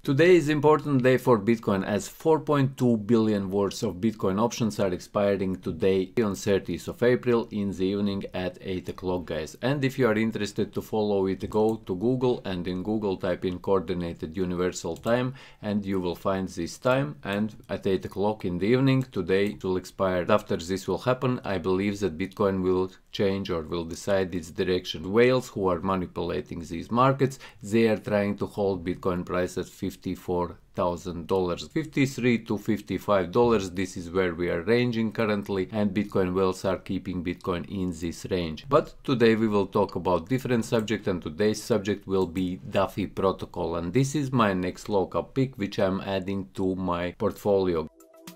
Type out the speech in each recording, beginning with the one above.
Today is important day for Bitcoin as 4.2 billion worth of Bitcoin options are expiring today on 30th of April in the evening at 8 o'clock, guys. And if you are interested to follow it, go to Google and in Google type in coordinated universal time and you will find this time, and at 8 o'clock in the evening today it will expire. After this will happen, I believe that Bitcoin will change or will decide its direction. Whales who are manipulating these markets, they are trying to hold Bitcoin price at $54,000, 53 to $55. This is where we are ranging currently, and Bitcoin whales are keeping Bitcoin in this range. But today we will talk about different subject, and today's subject will be Duffy protocol, and this is my next lockup pick which I'm adding to my portfolio.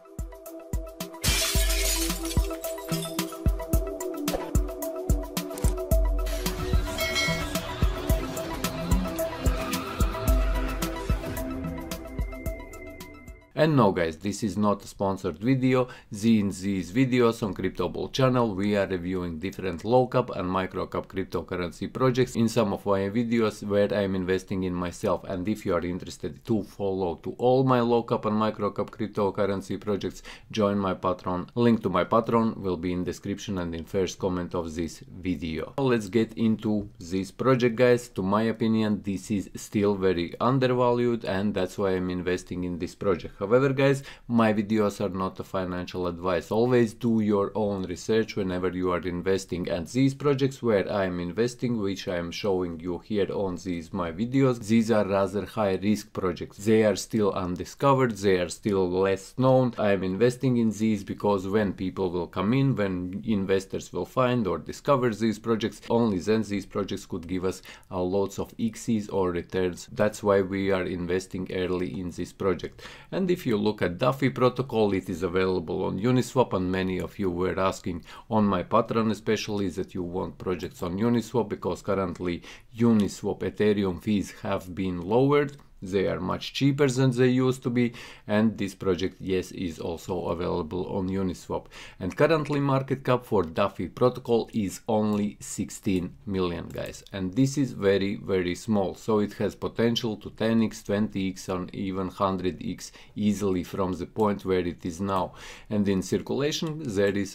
And no guys, this is not a sponsored video. In these videos on CryptoBull channel we are reviewing different low cap and micro cap cryptocurrency projects in some of my videos where I am investing in myself. And if you are interested to follow to all my low cap and micro cap cryptocurrency projects, join my Patreon. Link to my Patreon will be in description and in first comment of this video. Let's get into this project, guys. To my opinion, this is still very undervalued and that's why I'm investing in this project. However guys, my videos are not a financial advice. Always do your own research whenever you are investing, and these projects where I am investing, which I am showing you here on these my videos, these are rather high risk projects. They are still undiscovered, they are still less known. I am investing in these because when people will come in, when investors will find or discover these projects, only then these projects could give us lots of XYZ or returns. That's why we are investing early in this project. And if you look at Duffy protocol, it is available on Uniswap, and many of you were asking on my Patreon especially that you want projects on Uniswap because currently Uniswap Ethereum fees have been lowered. They are much cheaper than they used to be, and this project, yes, is also available on Uniswap. And currently market cap for Duffy protocol is only 16 million, guys, and this is very small, so it has potential to 10x, 20x, and even 100x easily from the point where it is now. And in circulation there is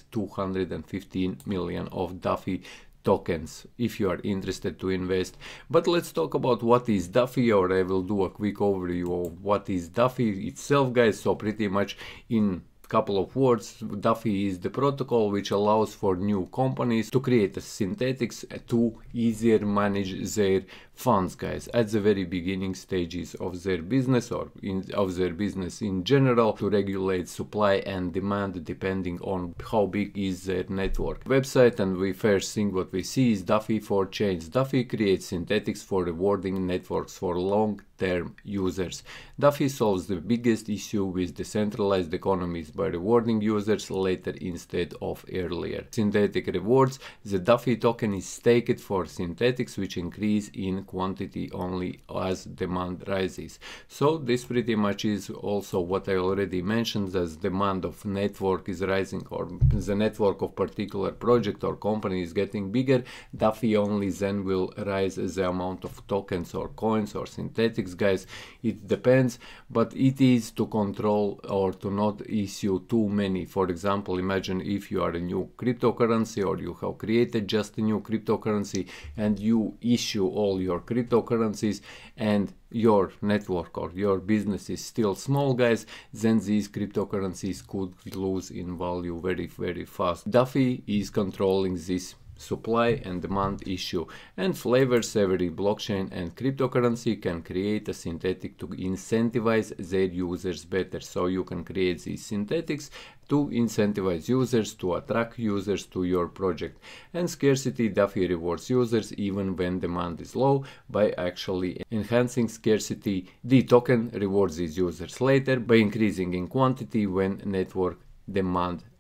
215 million of Duffy tokens if you are interested to invest. But let's talk about what is Duffy, or I will do a quick overview of what is Duffy itself, guys. So pretty much in couple of words, Duffy is the protocol which allows for new companies to create a synthetics to easier manage their funds, guys, at the very beginning stages of their business or of their business in general, to regulate supply and demand depending on how big is their network website. And we first thing what we see is Duffy for Chains. Duffy creates synthetics for rewarding networks for long-term users. Duffy solves the biggest issue with decentralized economies by rewarding users later instead of earlier. Synthetic rewards. The Duffy token is staked for synthetics which increase in quantity only as demand rises. So this pretty much is also what I already mentioned, as demand of network is rising, or the network of particular project or company is getting bigger, Duffy only then will rise the amount of tokens or coins or synthetics, guys. It depends, but it is to control or to not issue too many. For example, imagine if you are a new cryptocurrency or you have created just a new cryptocurrency and you issue all your cryptocurrencies and your network or your business is still small, guys, then these cryptocurrencies could lose in value very fast. Duffy is controlling this supply and demand issue, and flavors every blockchain and cryptocurrency can create a synthetic to incentivize their users better. So you can create these synthetics to incentivize users, to attract users to your project. And scarcity, Duffy rewards users even when demand is low by actually enhancing scarcity. The token rewards these users later by increasing in quantity when network demand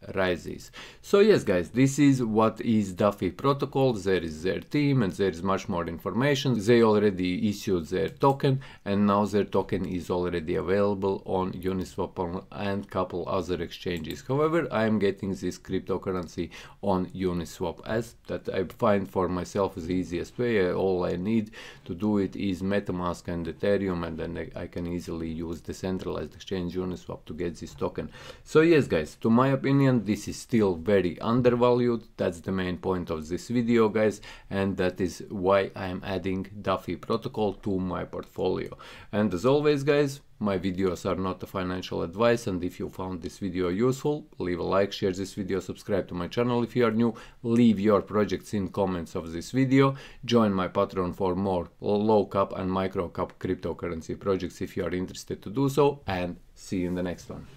rises. So yes guys, this is what is Duffy protocol. There is their team and there is much more information. They already issued their token and now their token is already available on Uniswap and couple other exchanges. However, I am getting this cryptocurrency on Uniswap as that I find for myself the easiest way. All I need to do it is MetaMask and Ethereum, and then I can easily use decentralized exchange Uniswap to get this token. So yes guys, to my opinion, this is still very undervalued. That's the main point of this video guys, and that is why I am adding Duffy protocol to my portfolio. And as always guys, my videos are not a financial advice, and if you found this video useful, leave a like, share this video, subscribe to my channel if you are new, leave your projects in comments of this video, join my Patreon for more low cap and micro cap cryptocurrency projects if you are interested to do so, and see you in the next one.